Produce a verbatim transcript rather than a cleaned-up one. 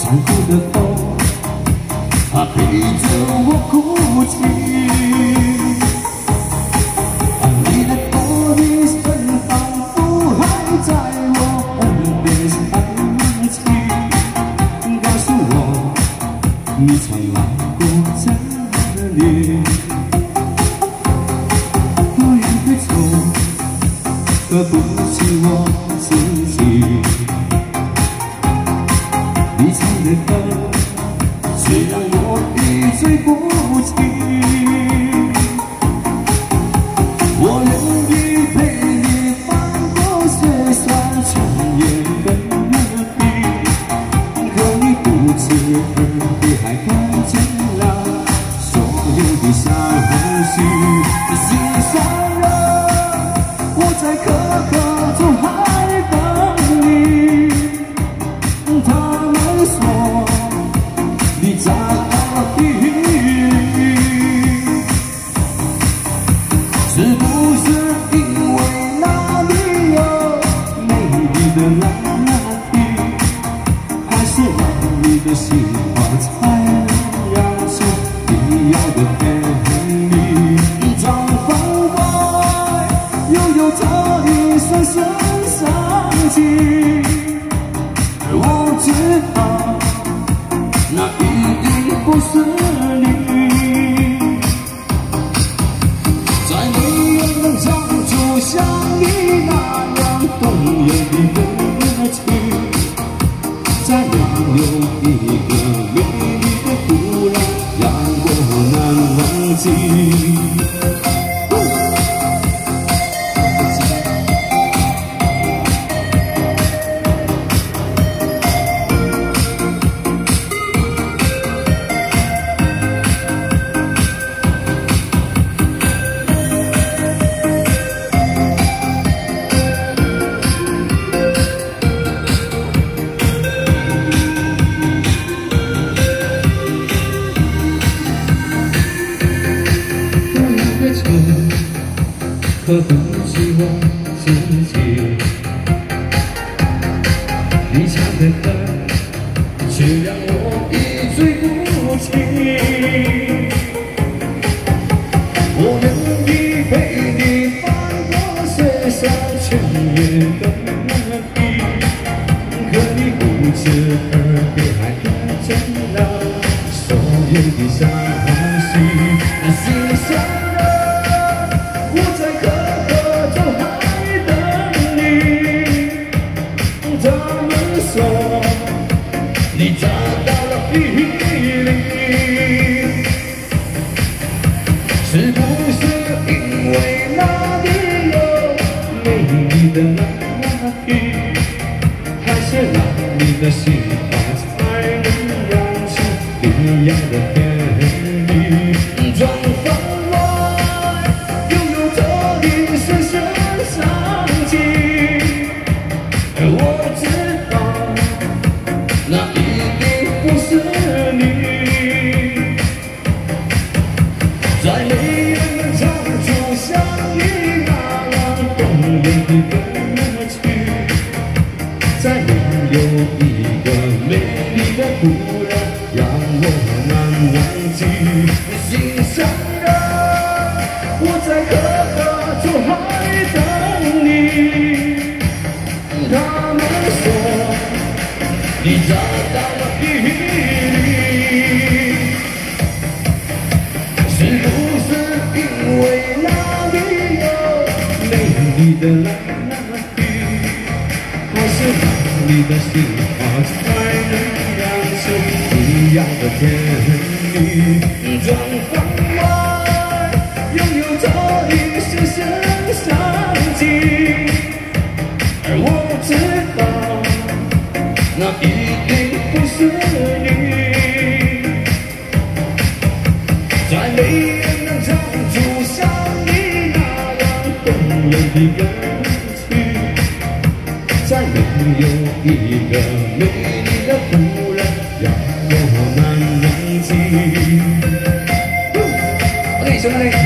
残酷的风，它陪着我哭泣。你的玻璃声仿佛还在我耳边响起，告诉我你曾来过这里。我也会错，对不起我自己。你唱的歌，虽然我一醉不起，我愿意陪你翻过雪山，穿越戈壁，可你不知耳边还看见了所有的伤心。心上人，我在可可中还等你。他们说你找到了地理，是不是因为那里有美丽的蓝天，还是让你的心花才能养出你要的甜蜜？长发外又有着一声声伤情，我知道那一定不是你，再没人能唱出像你那样动人的歌曲，再没有一个美丽的姑娘让我难忘记。可不是我自己，你唱的歌却让我一醉不起。我愿意陪你翻过雪山，穿越戈壁，可你不知耳边还看见了所有的伤心。心上人，我在可可中还等你。他们说你找到了地理，是不是因为那里有美丽的那天，还是让你的心花才能养出你要的甜蜜？长发外又有着一声声伤情，我知道那一定不是你，再没人能唱出像你那样动人的歌曲，再没有一个美丽的姑娘让我难忘记。心上人，我在可可中还等你。他们说你找到了地理，是不是因为那里有美丽的蓝天，还是让你的心花才能养出你要的甜蜜？长发外又有着一声声伤情，而我知道那一定不是你，再没人能唱出像你那样动人的歌曲，再没有一个美丽的姑娘让我难忘记。OK， 兄弟。